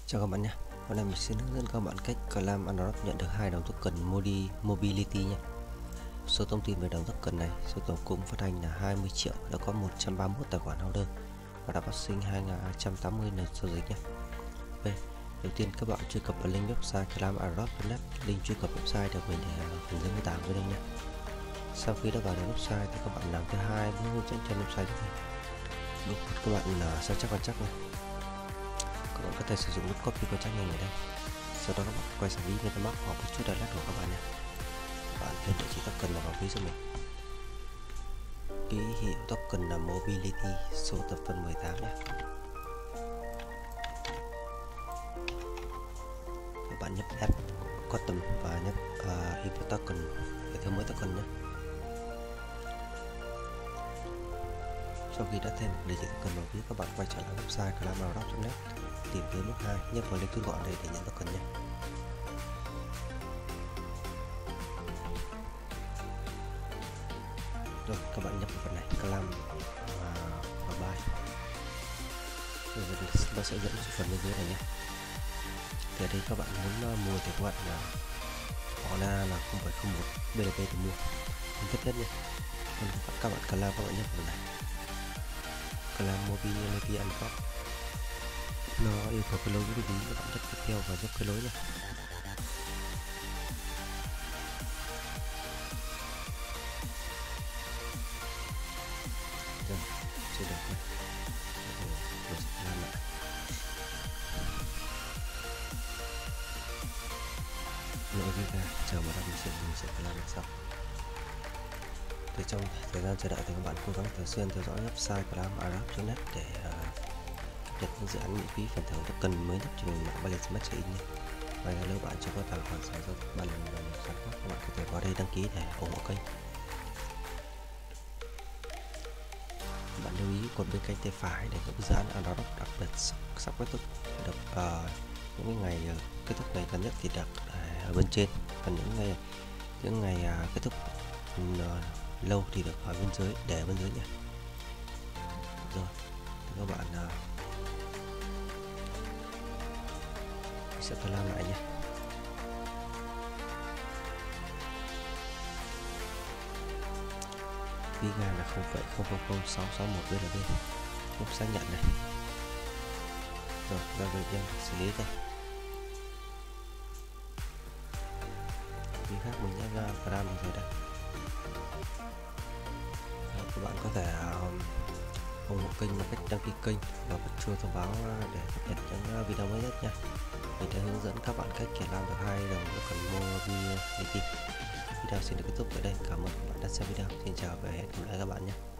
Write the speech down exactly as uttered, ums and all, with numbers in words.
Chào các bạn nhé. Hôm nay mình xin hướng dẫn các bạn cách claim Android nhận được hai đồng token Modi Mobility nha. Số thông tin về đồng token này, số tổng cung phát hành là hai mươi triệu, đã có một trăm ba mươi mốt tài khoản order và đã phát sinh hai nghìn hai trăm tám mươi lần giao dịch nha. Ok, đầu tiên các bạn truy cập vào link website claim android chấm net, link truy cập website được mình để ở phần dưới mô tả bên đây nha. Sau khi đã vào đến website thì các bạn làm thứ hai bước hướng dẫn trên website cho mình. Bước một các bạn là sao chắc quan chắc này. Các bạn có thể sử dụng nút copy quan trắc nhanh ở đây. Sau đó các bạn quay sang ví MetaMask hoặc một chút Direct của các bạn nhé. Các bạn thêm địa chỉ token vào ví cho mình. Ký hiệu token là Mobility, số tập phân mười tám nhé. Các bạn nhấp Add Custom và nhấp uh, Import token để thêm mới token nhé. Sau khi đã thêm địa chỉ token vào ví, các bạn quay trở lại website claim android chấm net, tìm kiếm bước hai, nhấp vào link rút gọn đây để nhận token nhé. Rồi các bạn nhập vào phần này claim và, và buy. Rồi nó sẽ dẫn xuống phần bên dưới này nhé. Thì ở đây các bạn muốn uh, mua thì các bạn là bỏ ra là không phẩy không một B L P để mua mình thích nhất nhé. Còn các bạn claim các bạn nhập vào này claim Mobility Unlock, nó yêu cầu cái lối cái ví, các bạn nhấp tiếp theo và nhấp cái lối nhé. Rồi, chưa được này. Rồi sẽ làm lại. Lỗi ghi ra, chờ một mình sẽ mình sẽ phải làm lại sau. Thì trong thời gian chờ đợi thì các bạn cố gắng thường xuyên theo dõi website claim android chấm net để cập nhật những dự án miễn phí phần thưởng token mới nhất trên mạng Balance Match in nhé. Và nếu bạn chưa có tài khoản sản xuất Balance và sản xuất, các bạn có thể vào đây đăng ký để ủng hộ kênh. Bạn lưu ý cột bên cạnh tay phải để những dự án Android đặc biệt sắp kết thúc được uh, những ngày uh, kết thúc ngày gần nhất thì được uh, ở bên trên, còn những ngày những ngày uh, kết thúc uh, lâu thì được ở bên dưới, để ở bên dưới nhé. Rồi thì các bạn uh, sẽ phải làm lại nhé. Phí ga là không phẩy không không không sáu sáu một B L P. Nhấp xác nhận này. Rồi giao dịch đang xử lý đây. Phí khác mình nhấp ra gram rồi đây. Rồi, các bạn có thể um, ủng hộ kênh bằng cách đăng ký kênh và bật chuông thông báo để cập nhật những video mới nhất nha. Mình đã hướng dẫn các bạn cách làm được hai đồng token Mobility. Video xin được kết thúc tại đây. Cảm ơn các bạn đã xem video. Xin chào và hẹn gặp lại các bạn nhé.